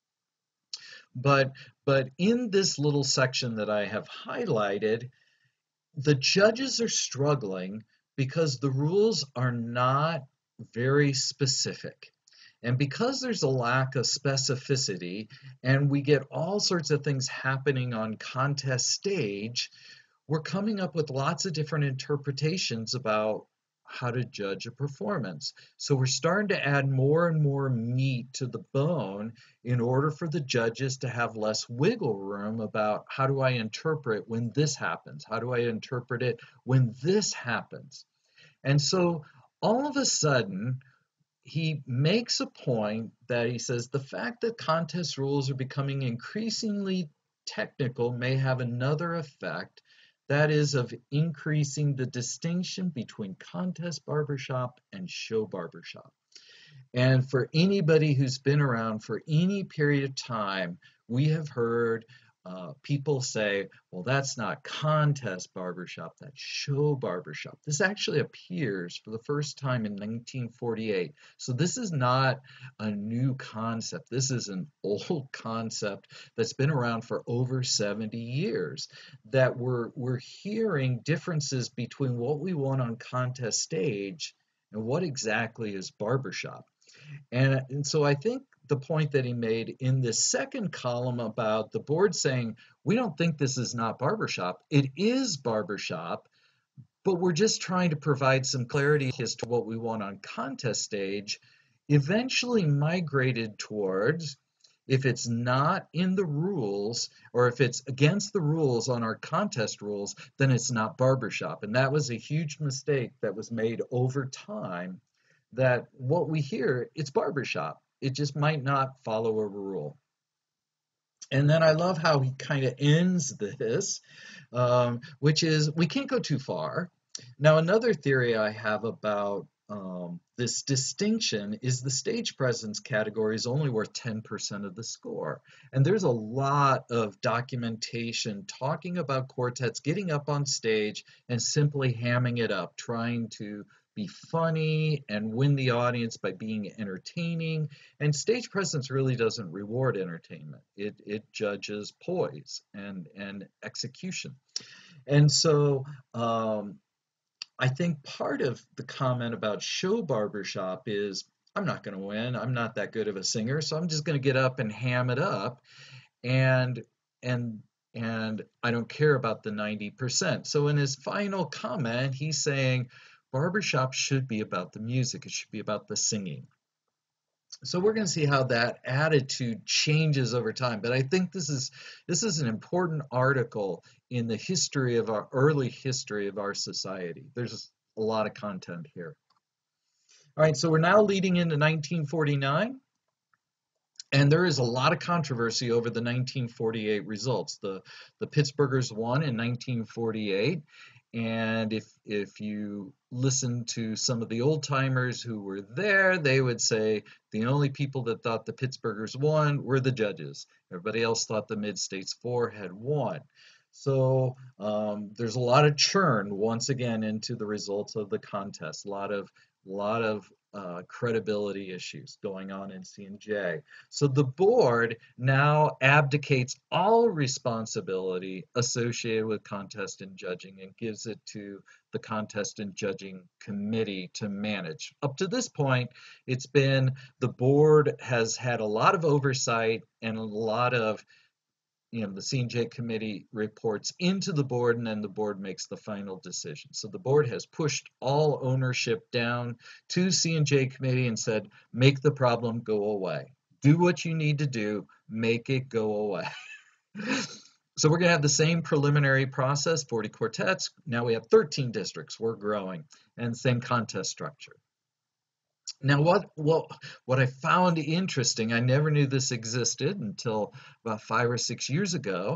But, but in this little section that I have highlighted, the judges are struggling because the rules are not very specific. And because there's a lack of specificity and we get all sorts of things happening on contest stage, we're coming up with lots of different interpretations about how to judge a performance. So we're starting to add more and more meat to the bone in order for the judges to have less wiggle room about how do I interpret when this happens? How do I interpret it when this happens? And so all of a sudden, he makes a point that he says the fact that contest rules are becoming increasingly technical may have another effect, that is of increasing the distinction between contest barbershop and show barbershop. And for anybody who's been around for any period of time, we have heard uh, people say, well, that's not contest barbershop, that's show barbershop. This actually appears for the first time in nineteen forty-eight. So this is not a new concept. This is an old concept that's been around for over seventy years, that we're, we're hearing differences between what we want on contest stage and what exactly is barbershop. And, and so I think the point that he made in this second column about the board saying, we don't think this is not barbershop, it is barbershop, but we're just trying to provide some clarity as to what we want on contest stage, eventually migrated towards, if it's not in the rules, or if it's against the rules on our contest rules, then it's not barbershop. And that was a huge mistake that was made over time, that what we hear, it's barbershop. It just might not follow a rule. And then I love how he kind of ends this, um, which is we can't go too far. Now, another theory I have about um, this distinction is the stage presence category is only worth ten percent of the score. And there's a lot of documentation talking about quartets getting up on stage and simply hamming it up, trying to be funny and win the audience by being entertaining. And stage presence really doesn't reward entertainment. It, it judges poise and, and execution. And so um, I think part of the comment about show barbershop is, I'm not going to win. I'm not that good of a singer, so I'm just going to get up and ham it up. And, and, and I don't care about the ninety percent. So in his final comment, he's saying, barbershop should be about the music. It should be about the singing. So we're going to see how that attitude changes over time. But I think this is this is an important article in the history of our early history of our society. There's a lot of content here. All right, so we're now leading into nineteen forty-nine. And there is a lot of controversy over the nineteen forty-eight results. The, the Pittsburghers won in nineteen forty-eight. And if if you listen to some of the old timers who were there, they would say the only people that thought the Pittsburghers won were the judges. Everybody else thought the Mid-States Four had won. So um, there's a lot of churn once again into the results of the contest. A lot of lot of uh, credibility issues going on in C and J. So the board now abdicates all responsibility associated with contest and judging and gives it to the contest and judging committee to manage. Up to this point, it's been the board has had a lot of oversight and a lot of, you know, the C and J committee reports into the board and then the board makes the final decision. So the board has pushed all ownership down to C and J committee and said, make the problem go away. Do what you need to do, make it go away. So we're going to have the same preliminary process, forty quartets. Now we have thirteen districts, we're growing, and same contest structure. Now, what, what, what I found interesting, I never knew this existed until about five or six years ago,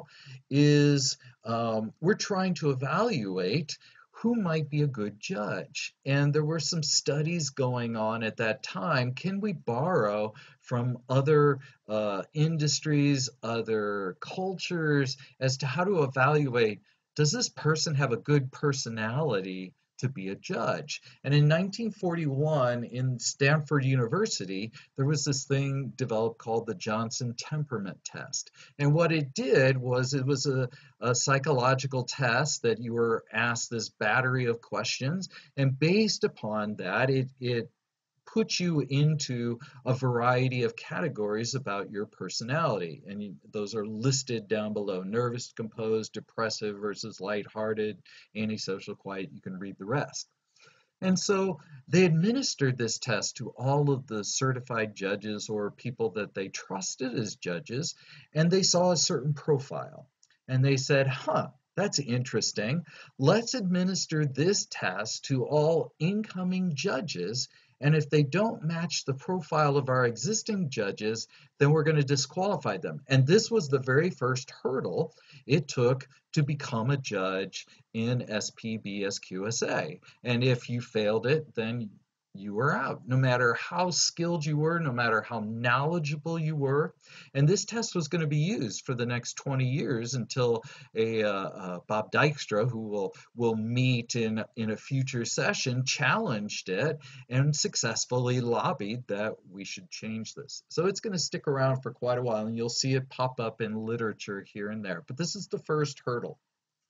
is um, we're trying to evaluate who might be a good judge. And there were some studies going on at that time. Can we borrow from other uh, industries, other cultures, as to how to evaluate, does this person have a good personality to be a judge? And in nineteen forty-one, in Stanford University, there was this thing developed called the Johnson Temperament Test. And what it did was it was a, a psychological test that you were asked this battery of questions, and based upon that, it, it put you into a variety of categories about your personality. And you, those are listed down below: nervous, composed, depressive versus lighthearted, antisocial, quiet. You can read the rest. And so they administered this test to all of the certified judges or people that they trusted as judges, and they saw a certain profile. And they said, huh, that's interesting. Let's administer this test to all incoming judges, and if they don't match the profile of our existing judges, then we're going to disqualify them. And this was the very first hurdle it took to become a judge in S P B S Q S A. And if you failed it, then you were out, no matter how skilled you were, no matter how knowledgeable you were. And this test was going to be used for the next twenty years until a uh, uh, Bob Dykstra, who will will meet in in a future session, challenged it and successfully lobbied that we should change this. So it's going to stick around for quite a while, and you'll see it pop up in literature here and there. But this is the first hurdle.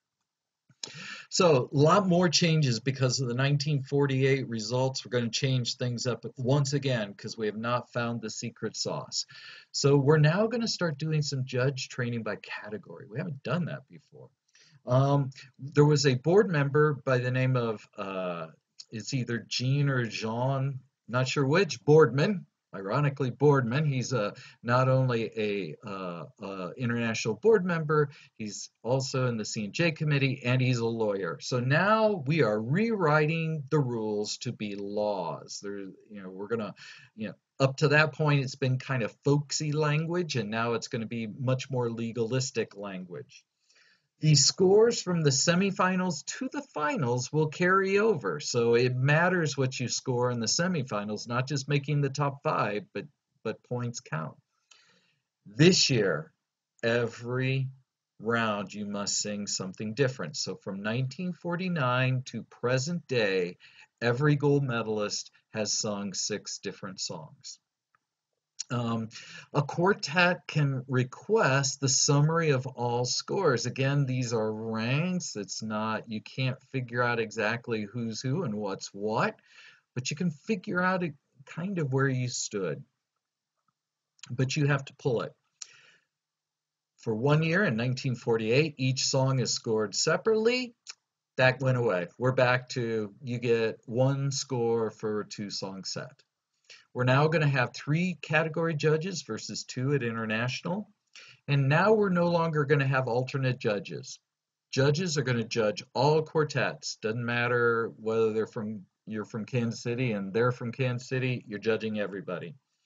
So a lot more changes because of the nineteen forty-eight results. We're going to change things up once again because we have not found the secret sauce. So we're now going to start doing some judge training by category. We haven't done that before. Um, there was a board member by the name of, uh, it's either Jean or Jean, not sure which, Boardman. Ironically, Boardman. He's uh, not only a uh, uh, international board member, he's also in the C and J committee, and he's a lawyer. So now we are rewriting the rules to be laws. There, you know, we're gonna, you know, up to that point it's been kind of folksy language, and now it's going to be much more legalistic language. The scores from the semifinals to the finals will carry over. So it matters what you score in the semifinals, not just making the top five, but, but points count. This year, every round you must sing something different. So from nineteen forty-nine to present day, every gold medalist has sung six different songs. Um, a quartet can request the summary of all scores. Again, these are ranks. It's not, you can't figure out exactly who's who and what's what, but you can figure out a, kind of where you stood. But you have to pull it. For one year in nineteen forty-eight, each song is scored separately. That went away. We're back to you get one score for a two-song set. We're now going to have three category judges versus two at international. And now we're no longer going to have alternate judges. Judges are going to judge all quartets. Doesn't matter whether they're from you're from Kansas City and they're from Kansas City, you're judging everybody.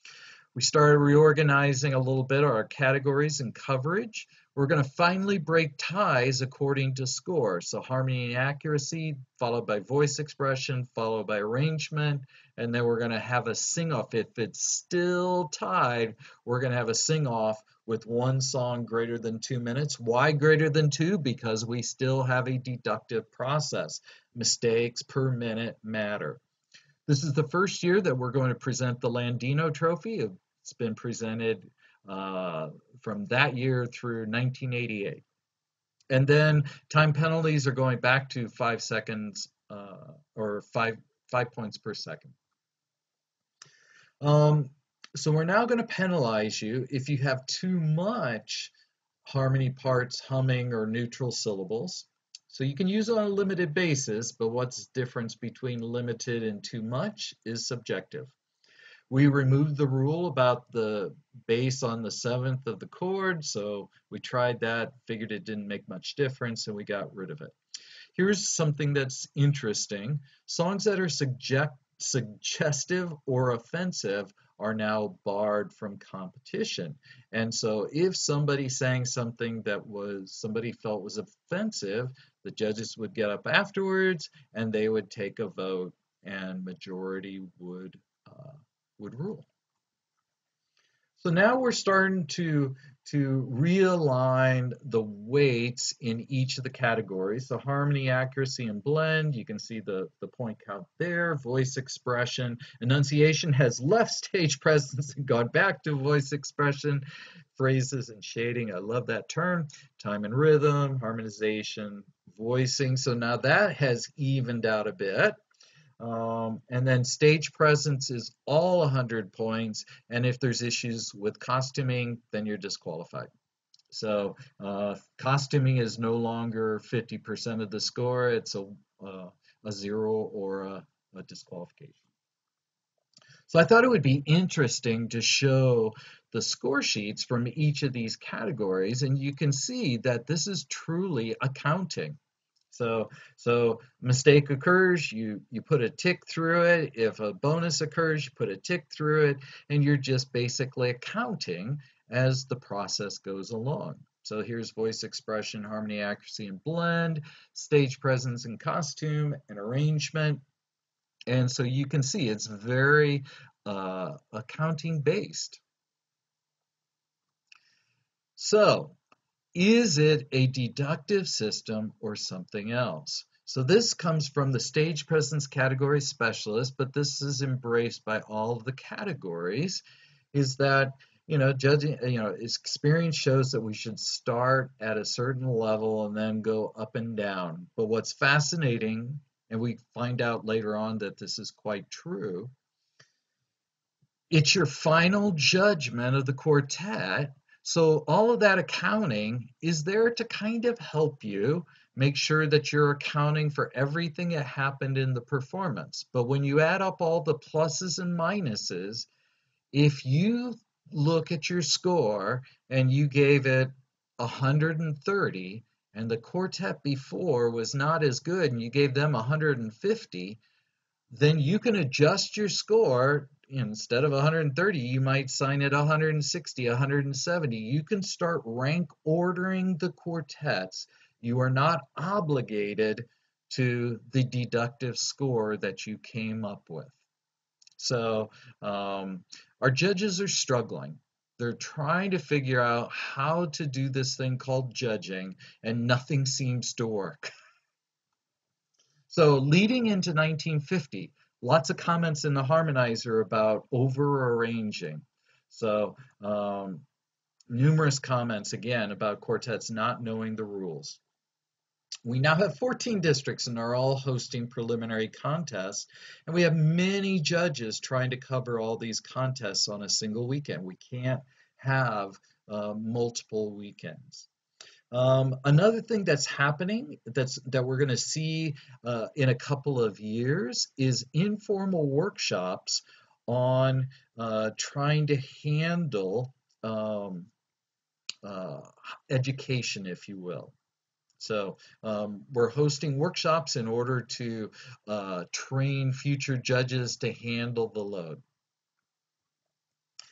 We started reorganizing a little bit our categories and coverage. We're going to finally break ties according to score. So harmony and accuracy, followed by voice expression, followed by arrangement, and then we're going to have a sing-off. If it's still tied, we're going to have a sing-off with one song greater than two minutes. Why greater than two? Because we still have a deductive process. Mistakes per minute matter. This is the first year that we're going to present the Landino Trophy. It's been presented uh, from that year through nineteen eighty-eight. And then time penalties are going back to five seconds uh, or five, five points per second. Um, so we're now going to penalize you if you have too much harmony parts, humming, or neutral syllables. So you can use it on a limited basis, but what's the difference between limited and too much is subjective. We removed the rule about the bass on the seventh of the chord, so we tried that, figured it didn't make much difference, and we got rid of it. Here's something that's interesting. Songs that are suggest suggestive or offensive are now barred from competition. And so if somebody sang something that was somebody felt was offensive, the judges would get up afterwards and they would take a vote and majority would uh, would rule. So now we're starting to to realign the weights in each of the categories. So harmony, accuracy, and blend, you can see the, the point count there. Voice expression, enunciation has left stage presence and gone back to voice expression. Phrases and shading, I love that term. Time and rhythm, harmonization, voicing. So now that has evened out a bit. Um, and then stage presence is all one hundred points, and if there's issues with costuming, then you're disqualified. So uh, costuming is no longer fifty percent of the score, it's a, uh, a zero or a, a disqualification. So I thought it would be interesting to show the score sheets from each of these categories, and you can see that this is truly accounting. So, so mistake occurs, you, you put a tick through it. If a bonus occurs, you put a tick through it, and you're just basically accounting as the process goes along. So here's voice expression, harmony, accuracy, and blend, stage presence and costume, and arrangement. And so you can see it's very uh, accounting based. So, is it a deductive system or something else? So this comes from the stage presence category specialist, but this is embraced by all of the categories, is that, you know, judging, you know, experience shows that we should start at a certain level and then go up and down. But what's fascinating, and we find out later on that this is quite true, it's your final judgment of the quartet. So all of that accounting is there to kind of help you make sure that you're accounting for everything that happened in the performance. But when you add up all the pluses and minuses, if you look at your score and you gave it one hundred thirty and the quartet before was not as good and you gave them one hundred fifty, then you can adjust your score. Instead of one hundred thirty, you might sign at one hundred sixty, one hundred seventy. You can start rank ordering the quartets. You are not obligated to the deductive score that you came up with. So um, our judges are struggling. They're trying to figure out how to do this thing called judging, and nothing seems to work. So leading into nineteen fifty, lots of comments in the harmonizer about over-arranging. So um, numerous comments, again, about quartets not knowing the rules. We now have fourteen districts and are all hosting preliminary contests, and we have many judges trying to cover all these contests on a single weekend. We can't have uh, multiple weekends. Um, another thing that's happening that's that we're going to see uh, in a couple of years is informal workshops on uh, trying to handle um, uh, education, if you will. So um, we're hosting workshops in order to uh, train future judges to handle the load.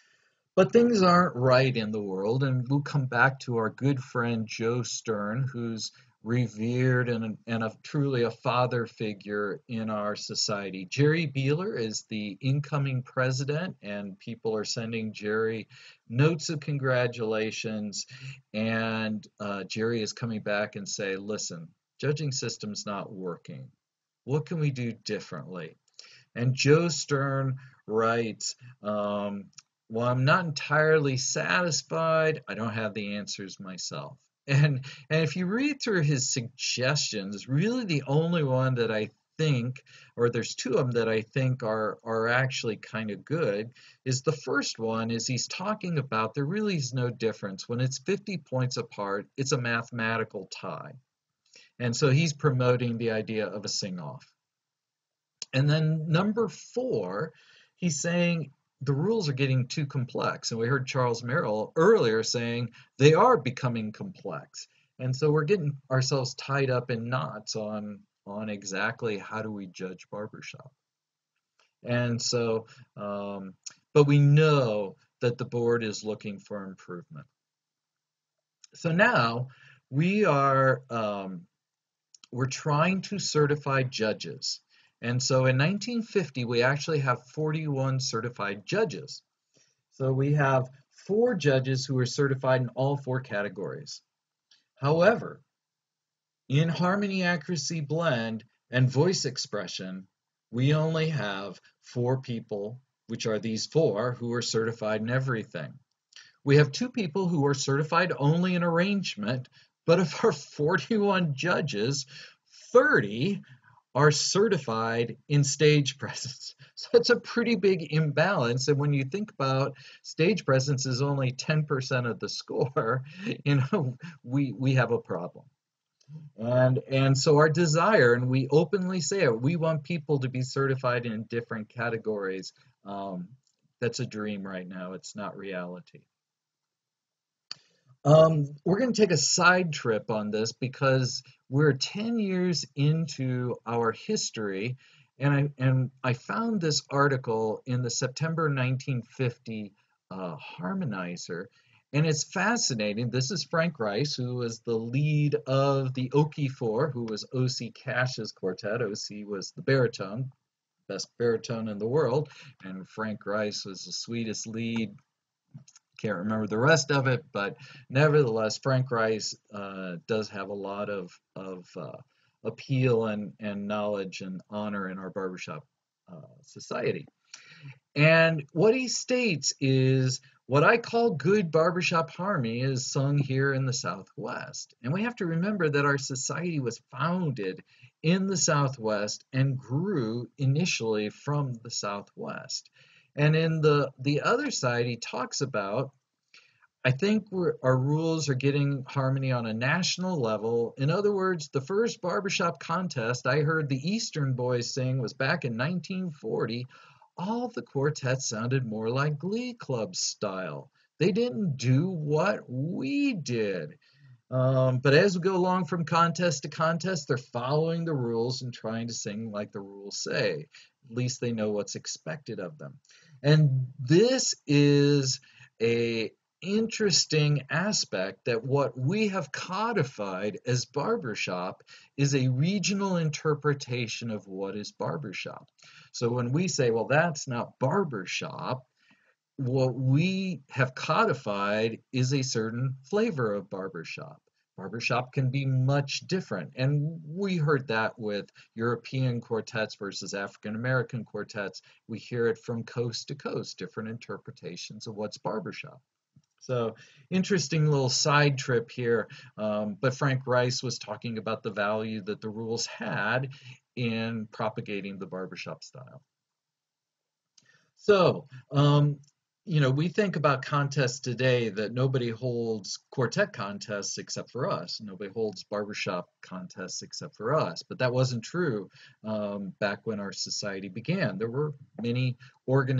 But things aren't right in the world, and we'll come back to our good friend Joe Stern, who's revered and, and a, truly a father figure in our society. Jerry Beeler is the incoming president, and people are sending Jerry notes of congratulations. And uh, Jerry is coming back and say, listen, judging system's not working. What can we do differently? And Joe Stern writes, um, well, I'm not entirely satisfied. I don't have the answers myself. And, and if you read through his suggestions, really the only one that I think, or there's two of them that I think are, are actually kind of good, is the first one is he's talking about there really is no difference. When it's fifty points apart, it's a mathematical tie. And so he's promoting the idea of a sing-off. And then number four, he's saying the rules are getting too complex. And we heard Charles Merrill earlier saying they are becoming complex. And so we're getting ourselves tied up in knots on, on exactly how do we judge barbershop. And so, um, but we know that the board is looking for improvement. So now we are, um, we're trying to certify judges. And so in nineteen fifty, we actually have forty-one certified judges. So we have four judges who are certified in all four categories. However, in harmony, accuracy, blend, and voice expression, we only have four people, which are these four, who are certified in everything. We have two people who are certified only in arrangement, but of our forty-one judges, thirty are certified in stage presence. So it's a pretty big imbalance. And when you think about stage presence is only ten percent of the score, you know, we, we have a problem. And, and so our desire, and we openly say it, we want people to be certified in different categories. Um, that's a dream right now. It's not reality. Um, we're going to take a side trip on this because we're ten years into our history, and I and I found this article in the September nineteen fifty uh, Harmonizer, and it's fascinating. This is Frank Rice, who was the lead of the Okie Four, who was O C Cash's quartet. O C was the baritone, best baritone in the world, and Frank Rice was the sweetest lead. Can't remember the rest of it, but nevertheless, Frank Rice uh, does have a lot of, of uh, appeal and, and knowledge and honor in our barbershop uh, society. And what he states is what I call good barbershop harmony is sung here in the Southwest. And we have to remember that our society was founded in the Southwest and grew initially from the Southwest. And in the, the other side, he talks about, I think we're, our rules are getting harmony on a national level. In other words, the first barbershop contest I heard the Eastern Boys sing was back in nineteen forty. All of the quartets sounded more like Glee Club style. They didn't do what we did. Um, but as we go along from contest to contest, they're following the rules and trying to sing like the rules say. At least they know what's expected of them. And this is a interesting aspect that what we have codified as barbershop is a regional interpretation of what is barbershop. So when we say, well, that's not barbershop, what we have codified is a certain flavor of barbershop. Barbershop can be much different. And we heard that with European quartets versus African American quartets. We hear it from coast to coast, different interpretations of what's barbershop. So interesting little side trip here. Um, but Frank Rice was talking about the value that the rules had in propagating the barbershop style. So, um, you know, we think about contests today that nobody holds quartet contests except for us. Nobody holds barbershop contests except for us. But that wasn't true um, back when our society began. There were many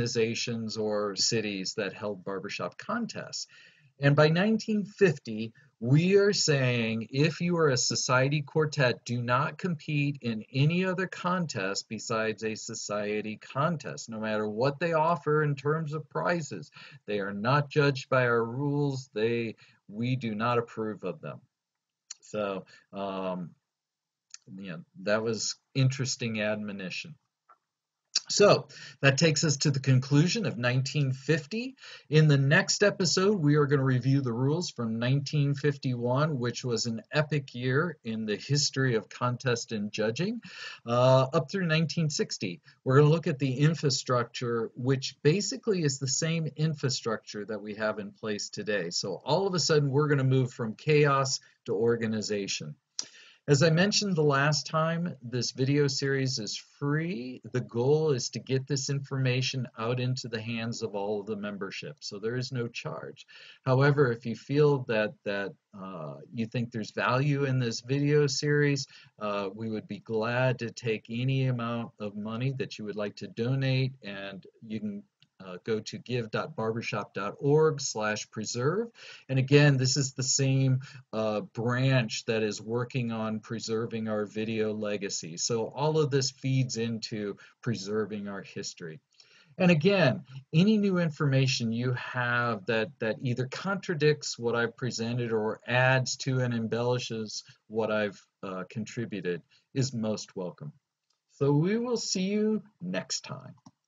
organizations or cities that held barbershop contests. And by nineteen fifty, We are saying if you are a society quartet, do not compete in any other contest besides a society contest, no matter what they offer in terms of prizes. They are not judged by our rules. They, we do not approve of them. So, um, you know, that was interesting admonition. So that takes us to the conclusion of nineteen fifty. In the next episode, we are going to review the rules from nineteen fifty-one, which was an epic year in the history of contest and judging, uh, up through nineteen sixty. We're going to look at the infrastructure, which basically is the same infrastructure that we have in place today. So all of a sudden, we're going to move from chaos to organization. As I mentioned the last time, this video series is free. The goal is to get this information out into the hands of all of the membership, so there is no charge. However, if you feel that that uh, you think there's value in this video series, uh, we would be glad to take any amount of money that you would like to donate, and you can Uh, go to give.barbershop.org slash preserve. And again, this is the same uh, branch that is working on preserving our video legacy. So all of this feeds into preserving our history. And again, any new information you have that, that either contradicts what I've presented or adds to and embellishes what I've uh, contributed is most welcome. So we will see you next time.